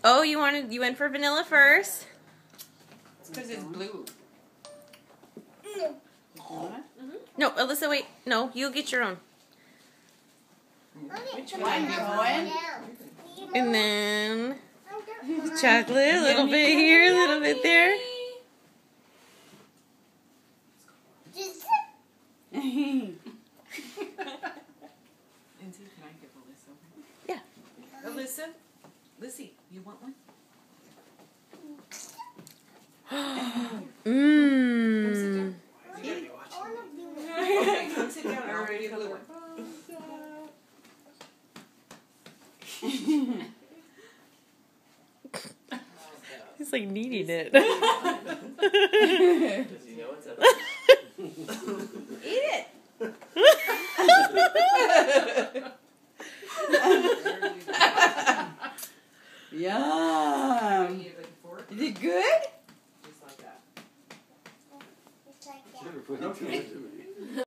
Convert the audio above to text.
Oh, you went for vanilla first. It's because it's blue. No, Alyssa, wait. No, you'll get your own. Which one, Cohen? And then chocolate, a little bit here, a little bit there. Yeah. Alyssa? Lissy, you want one? Mmm. Come sit down. I already have one. He's like kneading it. Does he know what's up? Eat it. Yum. Is it good? Never put it to me.